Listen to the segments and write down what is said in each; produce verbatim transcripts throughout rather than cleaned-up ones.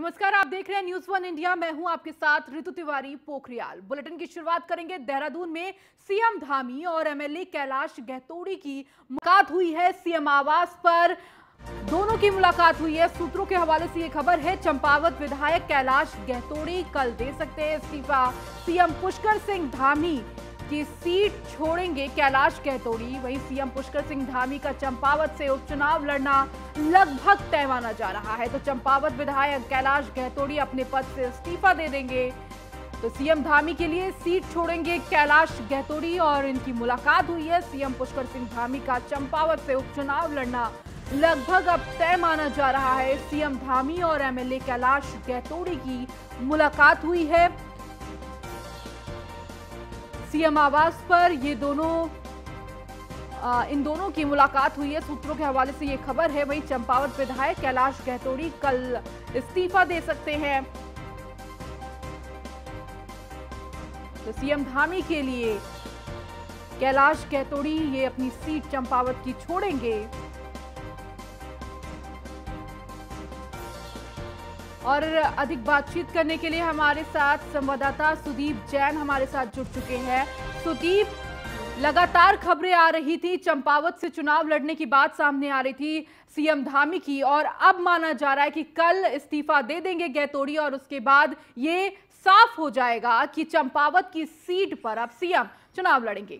नमस्कार, आप देख रहे हैं न्यूज वन इंडिया। मैं हूं आपके साथ ऋतु तिवारी पोखरियाल। बुलेटिन की शुरुआत करेंगे देहरादून में सीएम धामी और एमएलए कैलाश गहतोड़ी की मुलाकात हुई है सीएम आवास पर। दोनों की मुलाकात हुई है। सूत्रों के हवाले से ये खबर है, चंपावत विधायक कैलाश गहतोड़ी कल दे सकते हैं इस्तीफा। सीएम पुष्कर सिंह धामी की सीट छोड़ेंगे कैलाश गहतोड़ी। वहीं सीएम पुष्कर सिंह धामी का चंपावत से उपचुनाव लड़ना लगभग तय माना जा रहा है। तो चंपावत विधायक कैलाश गहतोड़ी अपने पद से इस्तीफा दे देंगे। तो सीएम धामी के लिए सीट छोड़ेंगे कैलाश गहतोड़ी और इनकी मुलाकात हुई है। सीएम पुष्कर सिंह धामी का चंपावत से उपचुनाव लड़ना लगभग अब तय माना जा रहा है। सीएम धामी और एमएलए कैलाश गहतोड़ी की मुलाकात हुई है सीएम आवास पर। ये दोनों आ, इन दोनों की मुलाकात हुई है। सूत्रों के हवाले से ये खबर है। वहीं चंपावत विधायक कैलाश गहतोड़ी कल इस्तीफा दे सकते हैं। तो सीएम धामी के लिए कैलाश गहतोड़ी ये अपनी सीट चंपावत की छोड़ेंगे। और अधिक बातचीत करने के लिए हमारे साथ संवाददाता सुदीप जैन हमारे साथ जुड़ चुके हैं। सुदीप, लगातार खबरें आ रही थी, चंपावत से चुनाव लड़ने की बात सामने आ रही थी सीएम धामी की, और अब माना जा रहा है कि कल इस्तीफा दे देंगे गहतोड़ी और उसके बाद ये साफ हो जाएगा कि चंपावत की सीट पर अब सीएम चुनाव लड़ेंगे।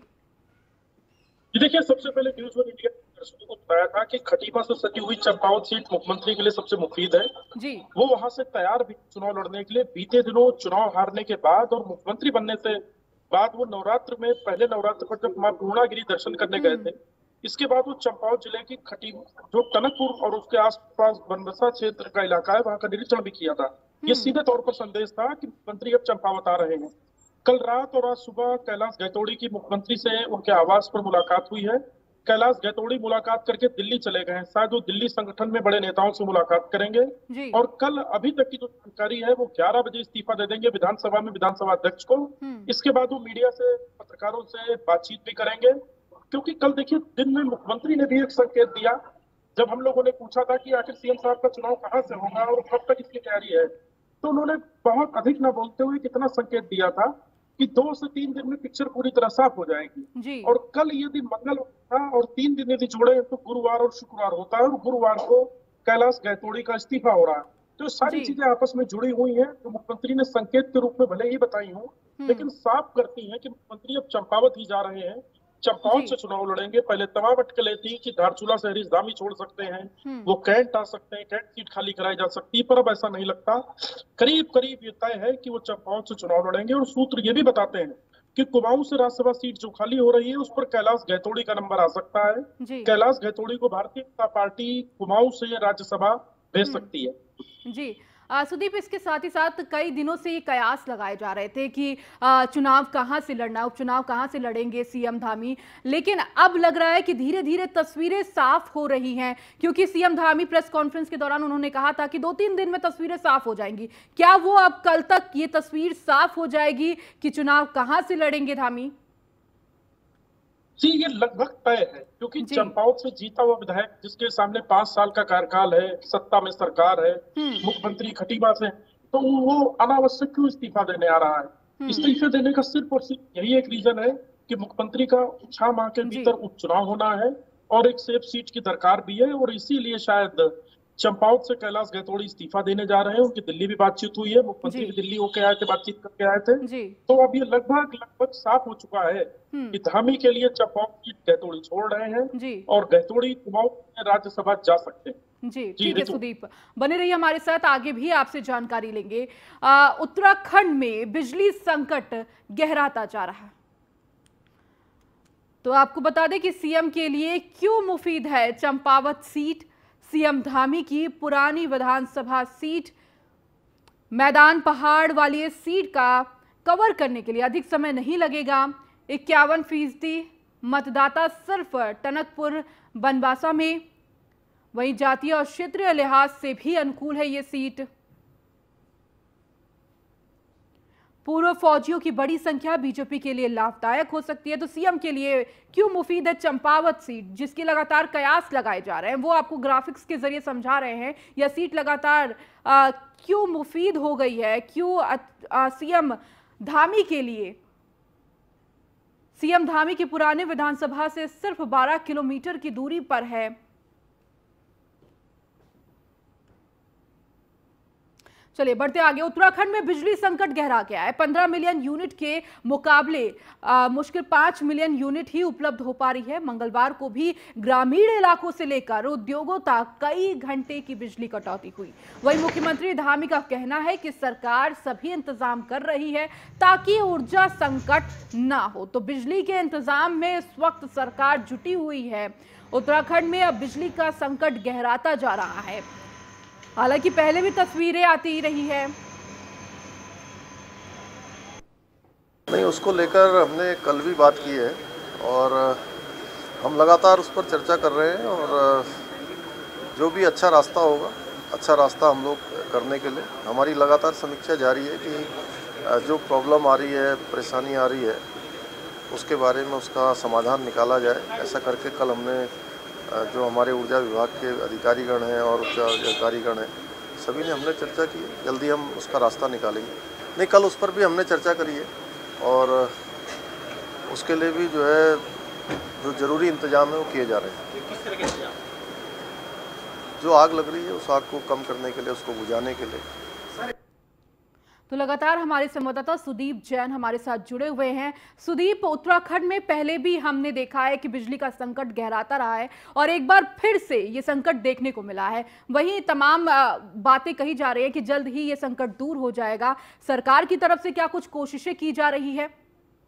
देखिए, सबसे पहले न्यूज वन इंडिया दर्शकों को बताया था कि खटीमा से सटी हुई चंपावत सीट मुख्यमंत्री के लिए सबसे मुफीद है जी। वो वहां से तैयार भी चुनाव लड़ने के लिए। बीते दिनों चुनाव हारने के बाद और मुख्यमंत्री बनने से बाद वो नवरात्र में, पहले नवरात्र पर जब मां पूर्णागिरी दर्शन करने गए थे, इसके बाद वो चंपावत जिले की खटीमा, जो टनकपुर और उसके आसपास बनबसा क्षेत्र का इलाका है, वहां का निरीक्षण भी किया था। ये सीधे तौर पर संदेश था कि मुख्यमंत्री अब चंपावत आ रहे हैं। कल रात और आज सुबह कैलाश गहतोड़ी की मुख्यमंत्री से उनके आवास पर मुलाकात हुई है। कैलाश गहतोड़ी मुलाकात करके दिल्ली चले गए हैं। शायद वो दिल्ली संगठन में बड़े नेताओं से मुलाकात करेंगे और कल अभी तक की जो जानकारी है वो ग्यारह बजे इस्तीफा दे देंगे विधानसभा में विधानसभा अध्यक्ष को। इसके बाद वो मीडिया से, पत्रकारों से बातचीत भी करेंगे, क्योंकि कल देखिए दिन में मुख्यमंत्री ने भी एक संकेत दिया। जब हम लोगों ने पूछा था कि आखिर सीएम साहब का चुनाव कहाँ से होगा और कब तक इसकी तैयारी है, तो उन्होंने बहुत अधिक न बोलते हुए कितना संकेत दिया था कि दो से तीन दिन में पिक्चर पूरी तरह साफ हो जाएगी। और कल यदि मंगल था और तीन दिन यदि जोड़े तो गुरुवार और शुक्रवार होता है, और गुरुवार को कैलाश गहतोड़ी का इस्तीफा हो रहा है। तो सारी चीजें आपस में जुड़ी हुई हैं, जो मुख्यमंत्री ने संकेत के रूप में भले ही बताई हूँ, लेकिन साफ करती हैं कि मुख्यमंत्री अब चंपावत ही जा रहे हैं, चंपावत से चुनाव लड़ेंगे। पहले तमाम अटकलें थी कि धारचूला से हरीश धामी छोड़ सकते हैं, वो कैंट आ सकते हैं, कैंट सीट खाली कराई जा सकती है, पर अब ऐसा नहीं लगता। करीब करीब ये तय है कि वो चंपावत से चुनाव लड़ेंगे। और सूत्र ये भी बताते हैं कि कुमाऊं से राज्यसभा सीट जो खाली हो रही है उस पर कैलाश गहतोड़ी का नंबर आ सकता है। कैलाश गहतोड़ी को भारतीय जनता पार्टी कुमाऊं से राज्यसभा भेज सकती है। जी सुदीप, इसके साथ ही साथ कई दिनों से ये कयास लगाए जा रहे थे कि आ, चुनाव कहां से लड़ना, उपचुनाव कहां से लड़ेंगे सीएम धामी, लेकिन अब लग रहा है कि धीरे धीरे तस्वीरें साफ हो रही हैं, क्योंकि सीएम धामी प्रेस कॉन्फ्रेंस के दौरान उन्होंने कहा था कि दो तीन दिन में तस्वीरें साफ हो जाएंगी। क्या वो अब कल तक ये तस्वीर साफ हो जाएगी कि चुनाव कहां से लड़ेंगे धामी? जी, ये लगभग तय है, क्योंकि चंपावत से जीता हुआ विधायक जिसके सामने पांच साल का कार्यकाल है, सत्ता में सरकार है, मुख्यमंत्री खटीमा से, तो वो अनावश्यक क्यों इस्तीफा देने आ रहा है? इस्तीफे देने का सिर्फ और सिर्फ यही एक रीजन है कि मुख्यमंत्री का छह माह के भीतर उपचुनाव होना है और एक सेफ सीट की दरकार भी है, और इसीलिए शायद चंपावत से कैलाश गहतोड़ी इस्तीफा देने जा रहे हैं। उनकी दिल्ली भी बातचीत हुई है, मुख्यमंत्री भी दिल्ली होके आए थे, बातचीत करके आए थे। तो अब ये लगभग लगभग साफ हो चुका है कि धामी के लिए चंपावत सीट गहतोड़ी छोड़ रहे हैं और गहतोड़ी कुमाऊं में राज्यसभा जा सकते हैं। जी ठीक है सुदीप, बने रहिए हमारे साथ, आगे भी आपसे जानकारी लेंगे। आ, उत्तराखंड में बिजली संकट गहराता जा रहा है। तो आपको बता दें कि सीएम के लिए क्यों मुफीद है चंपावत सीट। सीएम धामी की पुरानी विधानसभा सीट, मैदान पहाड़ वाली इस सीट का कवर करने के लिए अधिक समय नहीं लगेगा। इक्यावन फीसदी मतदाता सिर्फ टनकपुर बनबासा में, वहीं जातीय और क्षेत्रीय लिहाज से भी अनुकूल है ये सीट। पूर्व फौजियों की बड़ी संख्या बीजेपी के लिए लाभदायक हो सकती है, तो सीएम के लिए क्यों मुफीद है चंपावत सीट, जिसकी लगातार कयास लगाए जा रहे हैं, वो आपको ग्राफिक्स के जरिए समझा रहे हैं। यह सीट लगातार आ, क्यों मुफीद हो गई है, क्यों सीएम धामी के लिए? सीएम धामी की पुराने विधानसभा से सिर्फ बारह किलोमीटर की दूरी पर है। चलिए बढ़ते आगे। उत्तराखंड में बिजली संकट गहरा गया है। पंद्रह मिलियन यूनिट के मुकाबले आ, मुश्किल पांच मिलियन यूनिट ही उपलब्ध हो पा रही है। मंगलवार को भी ग्रामीण इलाकों से लेकर उद्योगों तक कई घंटे की बिजली कटौती हुई। वहीं मुख्यमंत्री धामी का कहना है कि सरकार सभी इंतजाम कर रही है ताकि ऊर्जा संकट ना हो, तो बिजली के इंतजाम में इस वक्त सरकार जुटी हुई है। उत्तराखंड में अब बिजली का संकट गहराता जा रहा है। हालांकि पहले भी तस्वीरें आती रही है। नहीं, उसको लेकर हमने कल भी बात की है और हम लगातार उस पर चर्चा कर रहे हैं और जो भी अच्छा रास्ता होगा, अच्छा रास्ता हम लोग करने के लिए हमारी लगातार समीक्षा जारी है कि जो प्रॉब्लम आ रही है, परेशानी आ रही है, उसके बारे में उसका समाधान निकाला जाए। ऐसा करके कल हमने जो हमारे ऊर्जा विभाग के अधिकारीगण हैं और उच्च अधिकारीगण हैं, सभी ने हमने चर्चा की है। जल्दी हम उसका रास्ता निकालेंगे। नहीं, कल उस पर भी हमने चर्चा करी है और उसके लिए भी जो है जो ज़रूरी इंतजाम है वो किए जा रहे हैं। किस तरह के इंतजाम? जो आग लग रही है उस आग को कम करने के लिए, उसको बुझाने के लिए। तो लगातार हमारे संवाददाता सुदीप जैन हमारे साथ जुड़े हुए हैं। सुदीप, उत्तराखंड में पहले भी हमने देखा है कि बिजली का संकट गहराता रहा है और एक बार फिर से ये संकट देखने को मिला है। वहीं तमाम बातें कही जा रही है कि जल्द ही ये संकट दूर हो जाएगा। सरकार की तरफ से क्या कुछ कोशिशें की जा रही है?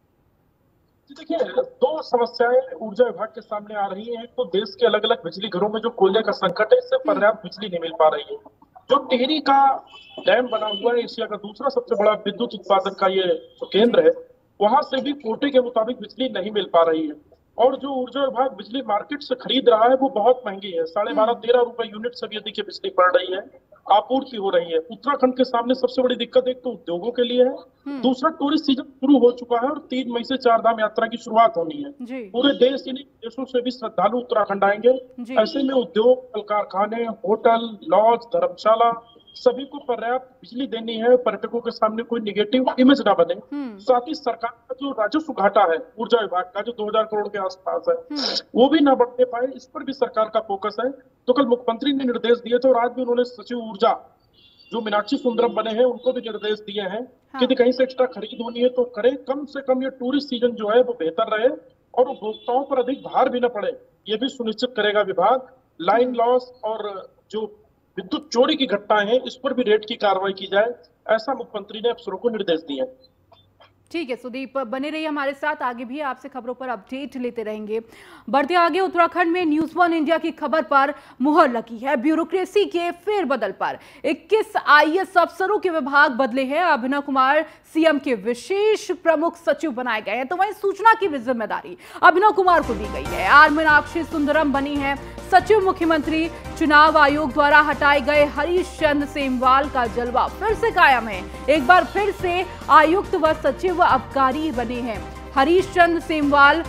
देखिए, दो समस्याएं ऊर्जा विभाग के सामने आ रही हैं। तो देश के अलग अलग बिजली घरों में जो कोयले का संकट है, इससे पर्याप्त बिजली नहीं मिल पा रही है। जो टिहरी का डैम बना हुआ है, एशिया का दूसरा सबसे बड़ा विद्युत उत्पादन का ये जो केंद्र है, वहां से भी कोटे के मुताबिक बिजली नहीं मिल पा रही है। और जो ऊर्जा विभाग बिजली मार्केट से खरीद रहा है वो बहुत महंगी है। साढ़े बारह तेरह रुपए यूनिट से भी अधिक की बिजली पड़ रही है, आपूर्ति हो रही है। उत्तराखंड के सामने सबसे बड़ी दिक्कत एक तो उद्योगों के लिए है, दूसरा टूरिस्ट सीजन शुरू हो चुका है और तीन मई से चार धाम यात्रा की शुरुआत होनी है। पूरे देश यानी देशों से भी श्रद्धालु उत्तराखंड आएंगे। ऐसे में उद्योग, कल कारखाने, होटल, लॉज, धर्मशाला सभी को पर्याप्त बिजली देनी है। पर्यटकों के सामने कोई निगेटिव इमेज ना बने। साथ ही सरकार का जो राजस्व घाटा है ऊर्जा विभाग का, जो दो हज़ार करोड़ के आसपास है, वो भी ना बढ़ने पाए, इस पर भी सरकार का फोकस है। तो कल मुख्यमंत्री ने निर्देश दिए थे और आज भी उन्होंने सचिव ऊर्जा जो मीनाक्षी सुंदरम बने हैं उनको भी निर्देश दिए हैं कि यदि कहीं से एक्स्ट्रा खरीद होनी है तो करें। कम से कम ये टूरिस्ट सीजन जो है वो बेहतर रहे और उपभोक्ताओं पर अधिक भार भी न पड़े, ये भी सुनिश्चित करेगा विभाग। लाइन लॉस और जो विद्युत चोरी की घटनाएं हैं, इस पर भी रेट की कार्रवाई की जाए, ऐसा मुख्यमंत्री ने अफसरों को निर्देश दिए। ठीक है सुदीप, बने रहिए हमारे साथ, आगे भी आपसे खबरों पर अपडेट लेते रहेंगे। बढ़ते आगे, उत्तराखंड में न्यूज वन इंडिया की खबर पर मुहर लगी है। ब्यूरोक्रेसी के फेरबदल पर इक्कीस आईएएस अफसरों के विभाग बदले हैं। अभिनव कुमार सीएम के विशेष प्रमुख सचिव बनाए गए हैं, तो वहीं सूचना की भी जिम्मेदारी अभिनव कुमार को दी गई है। आर मीनाक्षी सुंदरम बनी है सचिव। मुख्यमंत्री चुनाव आयोग द्वारा हटाए गए हरीश चंद्र सेमवाल का जलवा फिर से कायम है। एक बार फिर से आयुक्त व सचिव आबकारी बने हैं। हरीश चंद्र सेमवाल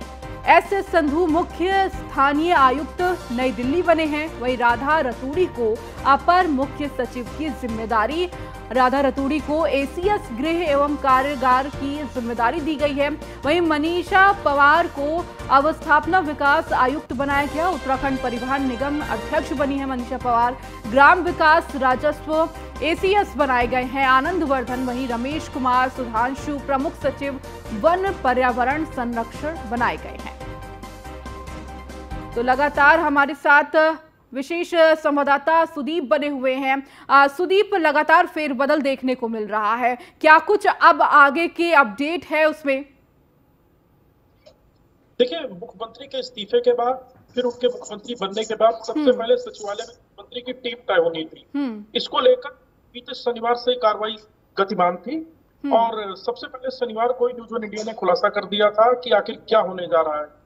एस एस संधू मुख्य स्थानीय आयुक्त नई दिल्ली बने हैं। वहीं राधा रतूड़ी को अपर मुख्य सचिव की जिम्मेदारी राधा रतूड़ी को एसीएस गृह एवं कारागार की जिम्मेदारी दी गई है। वहीं मनीषा पवार को अवस्थापना विकास आयुक्त बनाया गया। उत्तराखंड परिवहन निगम अध्यक्ष बनी है मनीषा पवार। ग्राम विकास राजस्व एसीएस बनाए गए हैं आनंद वर्धन। वहीं रमेश कुमार सुधांशु प्रमुख सचिव वन पर्यावरण संरक्षण बनाए गए हैं। तो लगातार हमारे साथ विशेष संवाददाता सुदीप बने हुए हैं। आ, सुदीप, लगातार फेरबदल देखने को मिल रहा है, क्या कुछ अब आगे के अपडेट है उसमें? देखिए, मुख्यमंत्री के इस्तीफे के बाद फिर उनके मुख्यमंत्री बनने के बाद सबसे पहले सचिवालय में मुख्यमंत्री की टीम तय होनी थी। इसको लेकर बीते शनिवार से कार्रवाई गतिमान थी और सबसे पहले शनिवार को न्यूज वन इंडिया ने खुलासा कर दिया था कि आखिर क्या होने जा रहा है।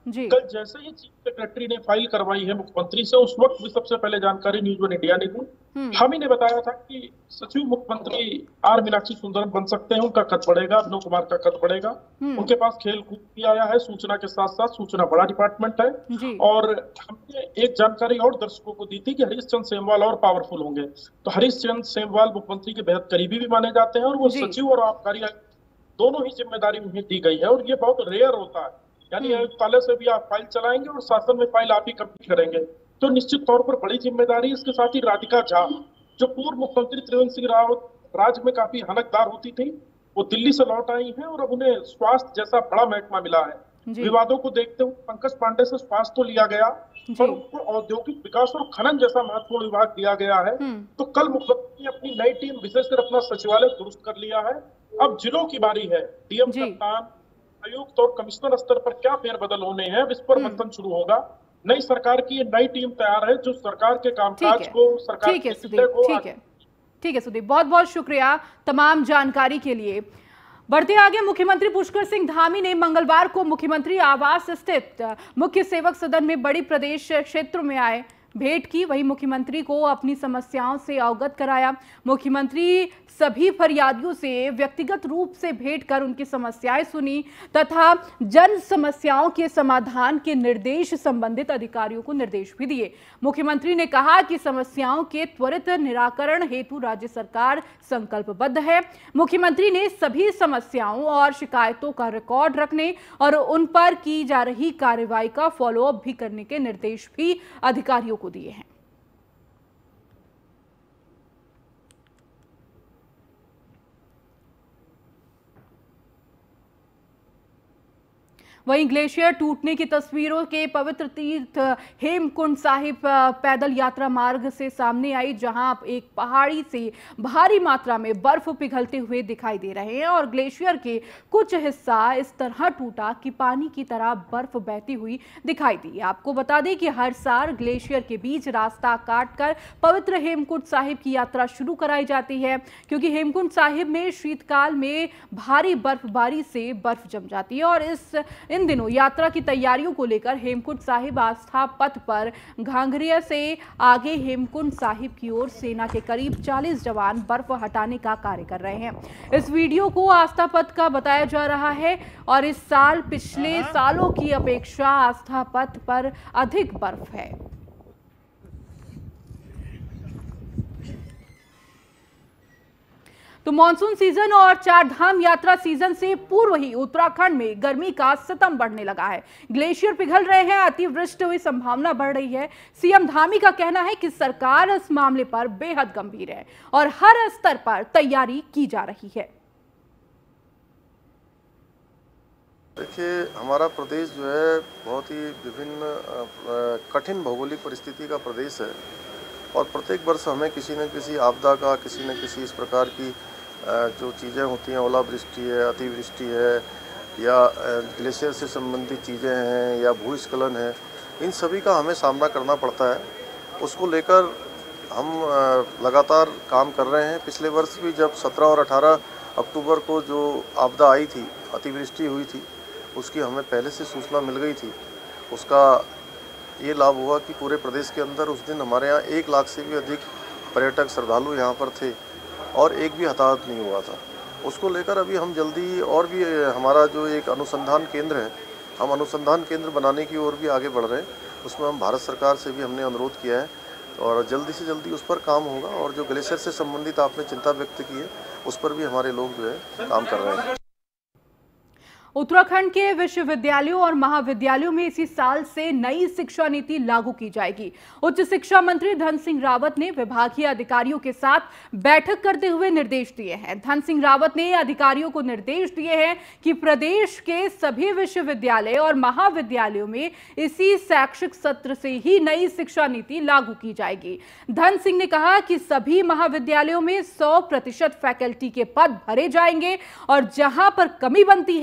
जी। कल जैसे ही चीफ सेक्रेटरी ने फाइल करवाई है मुख्यमंत्री से, उस वक्त भी सबसे पहले जानकारी न्यूज वन इंडिया ने दी। हम ही ने बताया था कि सचिव मुख्यमंत्री आर मीनाक्षी सुंदरम बन सकते हैं, उनका कद बढ़ेगा, विनोद कुमार का कद बढ़ेगा। उनके पास खेल कूद भी आया है, सूचना के साथ साथ सूचना बड़ा डिपार्टमेंट है। और हमने एक जानकारी और दर्शकों को दी थी कि हरीश चंद्र सेमवाल और पावरफुल होंगे। तो हरीश चंद्र सेमवाल मुख्यमंत्री के बेहद करीबी भी माने जाते हैं, और वो सचिव और आबकारी दोनों ही जिम्मेदारी उन्हें दी गई है। और ये बहुत रेयर होता है, यानी आयुक्तालय से भी आप फाइल चलाएंगे और शासन में फाइल आप ही कंप्लीट करेंगे, तो निश्चित तौर पर बड़ी जिम्मेदारी। इसके साथ ही राधिका झा, जो पूर्व मुख्यमंत्री त्रिवेंद्र सिंह रावत राज्य में काफी हनकदार होती थी, वो दिल्ली से लौट आई हैं और अब उन्हें स्वास्थ्य जैसा बड़ा महकमा मिला है। विवादों को देखते हुए पंकज पांडे से स्वास्थ्य तो लिया गया, पर उनको औद्योगिक विकास और खनन जैसा महत्वपूर्ण विभाग दिया गया है। तो कल मुख्यमंत्री ने अपनी नई टीम विशेषकर अपना सचिवालय दुरुस्त कर लिया है। अब जिलों की बारी है, डीएम कप्तान, आयुक्त और कमिश्नर स्तर पर क्या फेरबदल होने हैं, अब इस पर मंथन शुरू होगा। नई सरकार की नई टीम तैयार है जो सरकार के कामकाज को, सरकार ठीक है सुदीप, ठीक है ठीक है सुदीप, बहुत बहुत शुक्रिया तमाम जानकारी के लिए। बढ़ते आगे, मुख्यमंत्री पुष्कर सिंह धामी ने मंगलवार को मुख्यमंत्री आवास स्थित मुख्य सेवक सदन में बड़ी प्रदेश क्षेत्र में आए भेंट की। वहीं मुख्यमंत्री को अपनी समस्याओं से अवगत कराया। मुख्यमंत्री सभी फरियादियों से व्यक्तिगत रूप से भेंट कर उनकी समस्याएं सुनी तथा जन समस्याओं के समाधान के निर्देश संबंधित अधिकारियों को निर्देश भी दिए। मुख्यमंत्री ने कहा कि समस्याओं के त्वरित निराकरण हेतु राज्य सरकार संकल्पबद्ध है। मुख्यमंत्री ने सभी समस्याओं और शिकायतों का रिकॉर्ड रखने और उन पर की जा रही कार्रवाई का फॉलोअप भी करने के निर्देश भी अधिकारियों को दिए हैं। वहीं ग्लेशियर टूटने की तस्वीरों के पवित्र तीर्थ हेमकुंड साहिब पैदल यात्रा मार्ग से सामने आई, जहां एक पहाड़ी से भारी मात्रा में बर्फ पिघलते हुए दिखाई दे रहे हैं और ग्लेशियर के कुछ हिस्सा इस तरह टूटा कि पानी की तरह बर्फ बहती हुई दिखाई दी। आपको बता दें कि हर साल ग्लेशियर के बीच रास्ता काटकर पवित्र हेमकुंड साहिब की यात्रा शुरू कराई जाती है, क्योंकि हेमकुंड साहिब में शीतकाल में भारी बर्फबारी से बर्फ जम जाती है। और इस इन दिनों यात्रा की तैयारियों को लेकर हेमकुंड साहिब आस्था पथ पर घांघरिया से आगे हेमकुंड साहिब की ओर सेना के करीब चालीस जवान बर्फ हटाने का कार्य कर रहे हैं। इस वीडियो को आस्था पथ का बताया जा रहा है और इस साल पिछले सालों की अपेक्षा आस्था पथ पर अधिक बर्फ है। तो मॉनसून सीजन और चार धाम यात्रा सीजन से पूर्व ही उत्तराखंड में गर्मी का सितम बढ़ने लगा है। ग्लेशियर पिघल रहे हैं, अतिवृष्टि हुई संभावना बढ़ रही है। सीएम धामी का कहना है कि सरकार इस मामले पर बेहद गंभीर है और हर स्तर पर तैयारी की जा रही है। देखिए, हमारा प्रदेश जो है बहुत ही विभिन्न कठिन भौगोलिक परिस्थिति का प्रदेश है और प्रत्येक वर्ष हमें किसी न किसी आपदा का, किसी न किसी इस प्रकार की जो चीज़ें होती हैं, ओलावृष्टि है, अतिवृष्टि है या ग्लेशियर से संबंधित चीज़ें हैं या भूस्खलन है, इन सभी का हमें सामना करना पड़ता है। उसको लेकर हम लगातार काम कर रहे हैं। पिछले वर्ष भी जब सत्रह और अठारह अक्टूबर को जो आपदा आई थी, अतिवृष्टि हुई थी, उसकी हमें पहले से सूचना मिल गई थी। उसका ये लाभ हुआ कि पूरे प्रदेश के अंदर उस दिन हमारे यहाँ एक लाख से भी अधिक पर्यटक श्रद्धालु यहाँ पर थे और एक भी हताहत नहीं हुआ था। उसको लेकर अभी हम जल्दी और भी हमारा जो एक अनुसंधान केंद्र है, हम अनुसंधान केंद्र बनाने की ओर भी आगे बढ़ रहे हैं। उसमें हम भारत सरकार से भी हमने अनुरोध किया है और जल्दी से जल्दी उस पर काम होगा। और जो ग्लेशियर से संबंधित आपने चिंता व्यक्त की है, उस पर भी हमारे लोग जो है काम कर रहे हैं। उत्तराखंड के विश्वविद्यालयों और महाविद्यालयों में इसी साल से नई शिक्षा नीति लागू की जाएगी। उच्च शिक्षा मंत्री धन सिंह रावत ने विभागीय अधिकारियों के साथ बैठक करते हुए निर्देश दिए हैं। धन सिंह रावत ने अधिकारियों को निर्देश दिए हैं कि प्रदेश के सभी विश्वविद्यालय और महाविद्यालयों में इसी शैक्षिक सत्र से ही नई शिक्षा नीति लागू की जाएगी। धन सिंह ने कहा कि सभी महाविद्यालयों में सौ प्रतिशत फैकल्टी के पद भरे जाएंगे और जहां पर कमी बनती है उन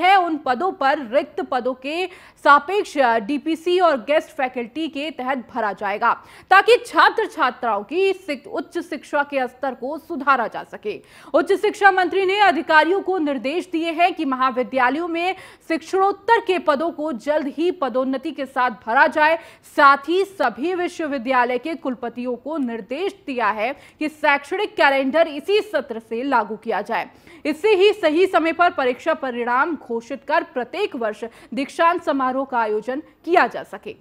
पदों पर रिक्त पदों के सापेक्ष डीपीसी और गेस्ट फैकल्टी के तहत भरा जाएगा, ताकि छात्र छात्राओं की उच्च शिक्षा के स्तर को सुधारा जा सके। उच्च शिक्षा मंत्री ने अधिकारियों को निर्देश दिए हैं कि महाविद्यालयों में शिक्षणोत्तर के पदों को जल्द ही पदोन्नति के साथ भरा जाए। साथ ही सभी विश्वविद्यालय के कुलपतियों को निर्देश दिया है कि शैक्षणिक कैलेंडर इसी सत्र से लागू किया जाए। इससे ही सही समय पर परीक्षा परिणाम घोषित कर प्रत्येक वर्ष दीक्षांत समारोह का आयोजन किया जा सके।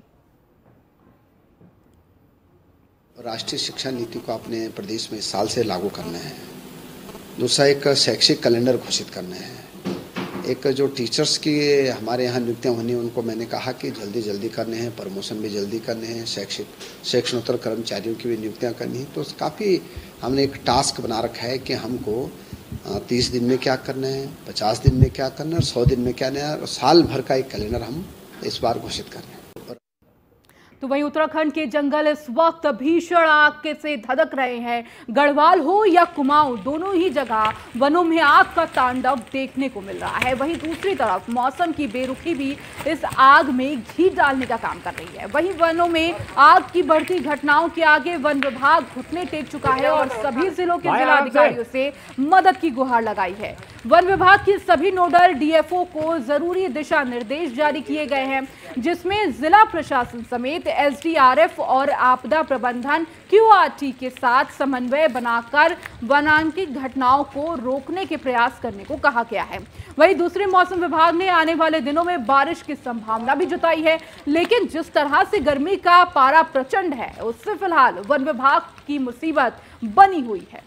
राष्ट्रीय शिक्षा नीति को अपने प्रदेश में इस साल से लागू करना है। दूसरा, एक शैक्षिक कैलेंडर घोषित करना है। एक जो टीचर्स की हमारे यहाँ नियुक्तियाँ होनी, उनको मैंने कहा कि जल्दी जल्दी करने हैं, प्रमोशन भी जल्दी करने हैं, शैक्षिक शैक्षणोत्तर कर्मचारियों की भी नियुक्तियाँ करनी है। तो काफ़ी हमने एक टास्क बना रखा है कि हमको तीस दिन में क्या करना है, पचास दिन में क्या करना है और सौ दिन में क्या करना है, और साल भर का एक कैलेंडर हम इस बार घोषित कर रहे हैं। तो वहीं उत्तराखंड के जंगल इस वक्त भीषण आग से धधक रहे हैं। गढ़वाल हो या कुमाऊं, दोनों ही जगह वनों में आग का तांडव देखने को मिल रहा है। वहीं दूसरी तरफ मौसम की बेरुखी भी इस आग में घी डालने का काम कर रही है। वहीं वनों में आग की बढ़ती घटनाओं के आगे वन विभाग घुटने टेक चुका है और सभी जिलों के जिलाधिकारियों से मदद की गुहार लगाई है। वन विभाग की सभी नोडल डीएफओ को जरूरी दिशा निर्देश जारी किए गए हैं, जिसमें जिला प्रशासन समेत एसडीआरएफ और आपदा प्रबंधन क्यूआरटी के साथ समन्वय बनाकर वनांतरिक घटनाओं को रोकने के प्रयास करने को कहा गया है। वहीं दूसरे मौसम विभाग ने आने वाले दिनों में बारिश की संभावना भी जताई है, लेकिन जिस तरह से गर्मी का पारा प्रचंड है, उससे फिलहाल वन विभाग की मुसीबत बनी हुई है।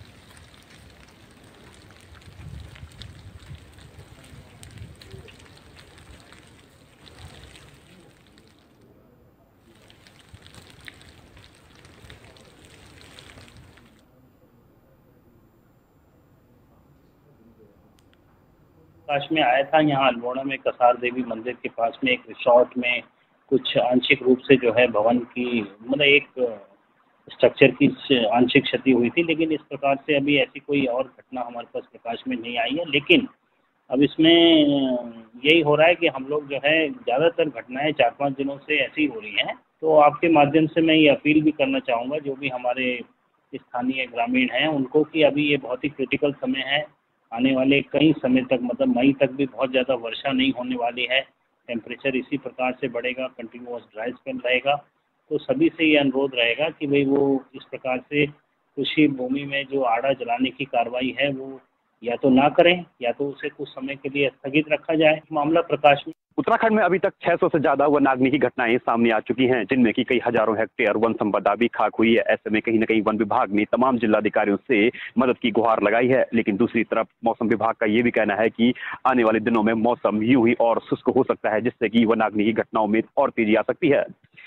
प्रकाश में आया था यहाँ अल्मोड़ा में कसार देवी मंदिर के पास में एक रिसोर्ट में कुछ आंशिक रूप से जो है भवन की मतलब एक स्ट्रक्चर की आंशिक क्षति हुई थी, लेकिन इस प्रकार से अभी ऐसी कोई और घटना हमारे पास प्रकाश में नहीं आई है। लेकिन अब इसमें यही हो रहा है कि हम लोग जो है ज़्यादातर घटनाएं चार पाँच दिनों से ऐसी हो रही हैं। तो आपके माध्यम से मैं ये अपील भी करना चाहूँगा जो भी हमारे स्थानीय ग्रामीण हैं उनको, कि अभी ये बहुत ही क्रिटिकल समय है। आने वाले कई समय तक मतलब मई तक भी बहुत ज़्यादा वर्षा नहीं होने वाली है। टेम्परेचर इसी प्रकार से बढ़ेगा, कंटिन्यूअस ड्राई स्पेल रहेगा। तो सभी से ये अनुरोध रहेगा कि भाई वो इस प्रकार से कृषि भूमि में जो आड़ा जलाने की कार्रवाई है वो या तो ना करें या तो उसे कुछ समय के लिए स्थगित रखा जाए। मामला प्रकाश में उत्तराखंड में अभी तक छह सौ से ज्यादा वनाग्नि की घटनाएं सामने आ चुकी हैं, जिनमें की कई हजारों हेक्टेयर वन संपदा भी खाक हुई है। ऐसे में कहीं न कहीं वन विभाग ने तमाम जिलाधिकारियों से मदद की गुहार लगाई है। लेकिन दूसरी तरफ मौसम विभाग का ये भी कहना है कि आने वाले दिनों में मौसम यूं ही और शुष्क हो सकता है, जिससे कि वनाग्नि की घटनाओं में और तेजी आ सकती है।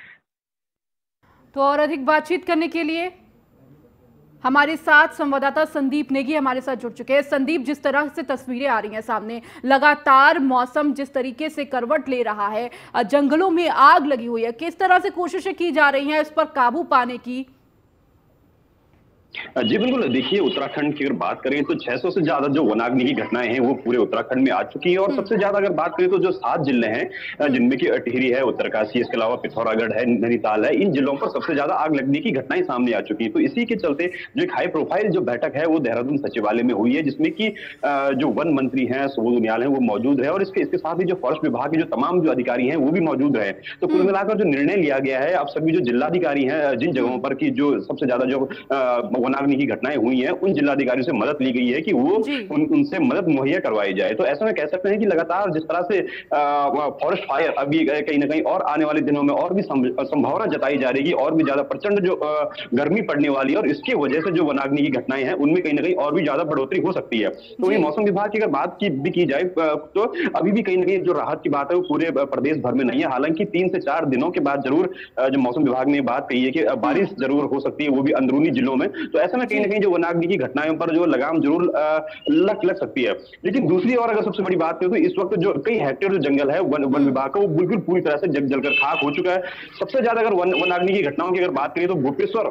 तो और अधिक बातचीत करने के लिए हमारे साथ संवाददाता संदीप नेगी हमारे साथ जुड़ चुके हैं। संदीप, जिस तरह से तस्वीरें आ रही हैं सामने, लगातार मौसम जिस तरीके से करवट ले रहा है, जंगलों में आग लगी हुई है, किस तरह से कोशिशें की जा रही हैं इस पर काबू पाने की? जी बिल्कुल, देखिए उत्तराखंड की अगर बात करें तो छह सौ से ज्यादा जो वनाग्नि की घटनाएं हैं वो पूरे उत्तराखंड में आ चुकी है। और सबसे ज्यादा अगर बात करें तो जो सात जिले हैं जिनमें की टिहरी है, उत्तरकाशी, इसके अलावा पिथौरागढ़ है, नैनीताल है, इन जिलों पर सबसे ज्यादा आग लगने की घटनाएं सामने आ चुकी है। तो इसी के चलते जो एक हाई प्रोफाइल जो बैठक है वो देहरादून सचिवालय में हुई है, जिसमें की जो वन मंत्री है सुबोध उनियाल है वो मौजूद है और इसके इसके साथ ही जो फॉरेस्ट विभाग के जो तमाम जो अधिकारी हैं वो भी मौजूद रहे। तो कुल मिलाकर जो निर्णय लिया गया है, अब सभी जो जिलाधिकारी हैं जिन जगहों पर की जो सबसे ज्यादा जो वनाग्नि की घटनाएं हुई हैं उन जिलाधिकारियों से मदद ली गई है कि वो उन, उनसे मदद मुहैया करवाई जाए। तो ऐसा में कह सकते हैं कि लगातार जिस तरह से फॉरेस्ट फायर अभी कहीं ना कहीं और आने वाले दिनों में और भी संभावना जताई जा रही है और भी ज्यादा प्रचंड जो गर्मी पड़ने वाली है और इसकी वजह से जो वनाग्नि की घटनाएं हैं उनमें कहीं ना कहीं और भी ज्यादा बढ़ोतरी हो सकती है। तो ये मौसम विभाग की अगर बात की भी की जाए तो अभी भी कहीं ना कहीं जो राहत की बात है वो पूरे प्रदेश भर में नहीं है। हालांकि तीन से चार दिनों के बाद जरूर जो मौसम विभाग ने बात कही है कि बारिश जरूर हो सकती है, वो भी अंदरूनी जिलों में। तो ऐसे में कहीं ना कहीं जो वनाग्नि की घटनाओं पर जो लगाम जरूर लग लग सकती है। लेकिन दूसरी ओर अगर सबसे बड़ी बात करें तो इस वक्त जो कई हेक्टेयर जो जंगल है वन, वन विभाग का वो बिल्कुल पूरी तरह से जल जलकर खाक हो चुका है। सबसे ज्यादा अगर वन वनाग्नि की घटनाओं की अगर बात करें तो गोपेश्वर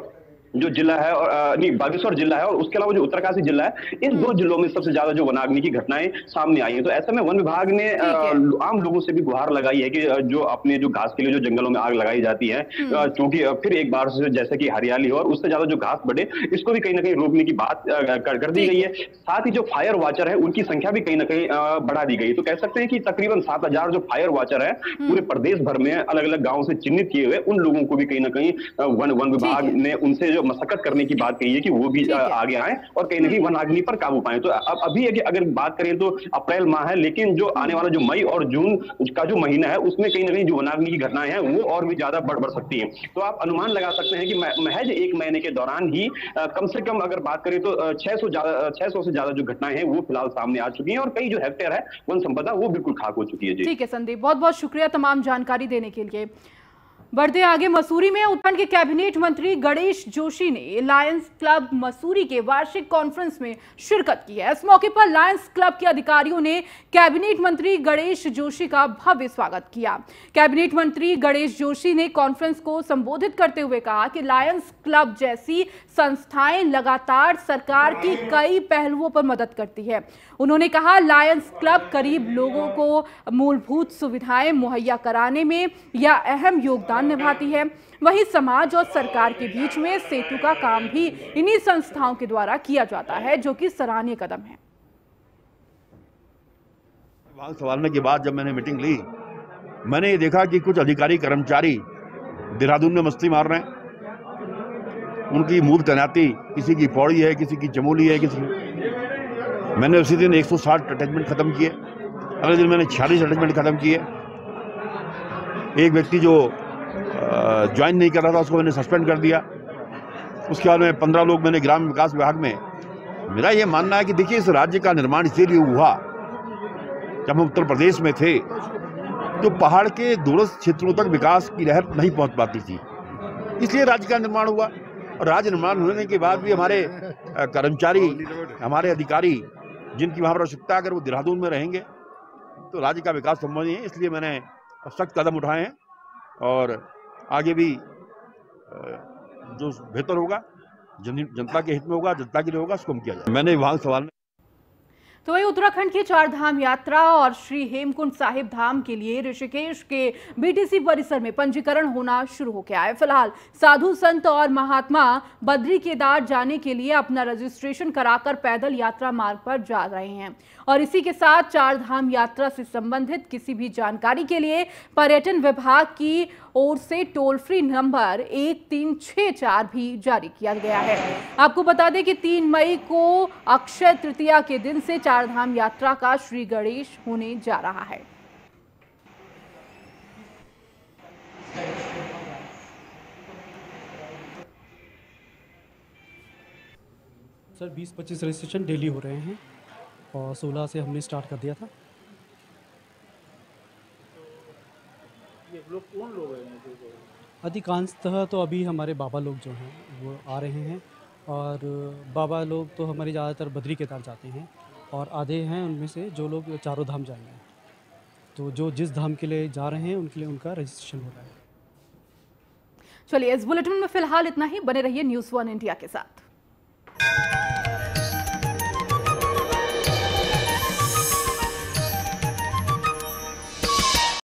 जो जिला है और नहीं बागेश्वर जिला है और उसके अलावा जो उत्तरकाशी जिला है, इन दो जिलों में सबसे ज्यादा जो वनाग्नि की घटनाएं सामने आई हैं। तो ऐसे में वन विभाग ने आम लोगों से भी गुहार लगाई है कि जो अपने जो घास के लिए जो जंगलों में आग लगाई जाती है, क्योंकि फिर एक बार से जैसे कि हरियाली हो और उससे ज्यादा जो घास बढ़े, इसको भी कहीं ना कहीं रोकने की बात कर दी गई है। साथ ही जो फायर वॉचर है उनकी संख्या भी कहीं ना कहीं बढ़ा दी गई। तो कह सकते हैं कि तकरीबन सात हजार जो फायर वॉचर है पूरे प्रदेश भर में अलग अलग गाँव से चिन्हित किए हुए, उन लोगों को भी कहीं ना कहीं वन वन विभाग ने उनसे जो मशक्कत करने की बात कही है कि वो भी आगे आए और कहीं ना कहीं वनाग्नि पर काबू पाए। तो अब अभी है कि अगर बात करें तो अप्रैल माह है, लेकिन जो आने वाला जो मई और जून का जो महीना है उसमें कहीं ना कहीं जो वनाग्नि की घटनाएं हैं वो और भी ज्यादा बढ़ बढ़ सकती हैं। तो आप अनुमान लगा सकते हैं कि महज एक महीने के दौरान ही कम से कम अगर बात करें तो छह सौ ज्यादा छह सौ से ज्यादा जो घटनाएं हैं वो फिलहाल सामने आ चुकी हैं और कई जो हेक्टेयर है वन संपदा वो बिल्कुल खाक हो चुकी है। जी ठीक है संदीप, बहुत बहुत शुक्रिया तमाम जानकारी देने के लिए। बढ़ते आगे, मसूरी में उत्तराखंड के कैबिनेट मंत्री गणेश जोशी ने लायंस क्लब मसूरी के वार्षिक कॉन्फ्रेंस में शिरकत की है। इस मौके पर लायंस क्लब के अधिकारियों ने कैबिनेट मंत्री गणेश जोशी का भव्य स्वागत किया। कैबिनेट मंत्री गणेश जोशी ने कॉन्फ्रेंस को संबोधित करते हुए कहा कि लायंस क्लब जैसी संस्थाएं लगातार सरकार की कई पहलुओं पर मदद करती है। उन्होंने कहा, लायंस क्लब गरीब लोगों को मूलभूत सुविधाएं मुहैया कराने में या अहम योगदान निभाती है। वहीं समाज और सरकार के बीच में सेतु का काम भी इन्हीं संस्थाओं के द्वारा किया जाता है, जो कि सराहनीय कदम है। वहां संभालने के बाद जब मैंने मीटिंग ली, मैंने ये देखा कि कुछ अधिकारी कर्मचारी देहरादून में मस्ती मार रहे हैं। उनकी मूल तैनाती किसी की पौड़ी है, किसी की चमोली है, किसी मैंने उसी दिन एक सौ साठ अटैचमेंट खत्म किए। अगले दिन मैंने छियालीस अटैचमेंट खत्म किए। एक व्यक्ति जो ज्वाइन नहीं कर रहा था उसको मैंने सस्पेंड कर दिया। उसके बाद में पंद्रह लोग मैंने ग्राम विकास विभाग में। मेरा ये मानना है कि देखिए, इस राज्य का निर्माण इसीलिए हुआ, जब हम उत्तर प्रदेश में थे तो पहाड़ के दूरस्थ क्षेत्रों तक विकास की लहर नहीं पहुंच पाती थी, इसलिए राज्य का निर्माण हुआ। और राज्य निर्माण होने के बाद भी हमारे कर्मचारी, हमारे अधिकारी जिनकी वहाँ पर आवश्यकता, अगर वो देहरादून में रहेंगे तो राज्य का विकास संभव नहीं है। इसलिए मैंने सख्त कदम उठाए हैं और आगे भी जो बेहतर होगा, जन, जनता के हित में होगा, जनता के लिए होगा, उसको हम किया जाए। मैंने वहाँ सवाल तो वही उत्तराखंड की चार धाम यात्रा और श्री हेमकुंड साहिब धाम के लिए ऋषिकेश के बीटीसी परिसर में पंजीकरण होना शुरू हो गया है। फिलहाल साधु संत और महात्मा बद्री केदार जाने के लिए अपना रजिस्ट्रेशन कराकर पैदल यात्रा मार्ग पर जा रहे हैं। और इसी के साथ चार धाम यात्रा से संबंधित किसी भी जानकारी के लिए पर्यटन विभाग की ओर से टोल फ्री नंबर एक तीन छह चार भी जारी किया गया है। आपको बता दें कि तीन मई को अक्षय तृतीया के दिन से चार धाम यात्रा का श्री गणेश होने जा रहा है। सर बीस पच्चीस रजिस्ट्रेशन डेली हो रहे हैं और सोलह से हमने स्टार्ट कर दिया था। ये लोग कौन लोग हैं? अधिकांशतः तो अभी हमारे बाबा लोग जो हैं वो आ रहे हैं और बाबा लोग तो हमारे ज़्यादातर बद्री केदार जाते हैं और आधे हैं उनमें से जो लोग चारों धाम जाएंगे। तो जो जिस धाम के लिए जा रहे हैं उनके लिए उनका रजिस्ट्रेशन हो रहा है। चलिए, इस बुलेटिन में फिलहाल इतना ही। बने रहिए न्यूज़ वन इंडिया के साथ।